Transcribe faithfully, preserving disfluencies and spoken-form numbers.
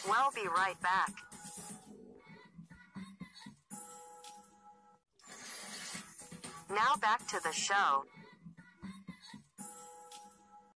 We'll be right back. Now back to the show.